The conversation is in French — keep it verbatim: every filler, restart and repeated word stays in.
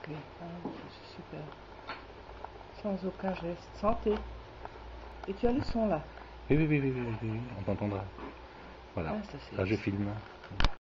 Ok, ah, c'est super. Sans aucun geste. Santé. Et tu as le son là. Oui, oui, oui, oui, oui, oui, oui, on t'entendra. Voilà, Ah, ça, c'est- là je filme.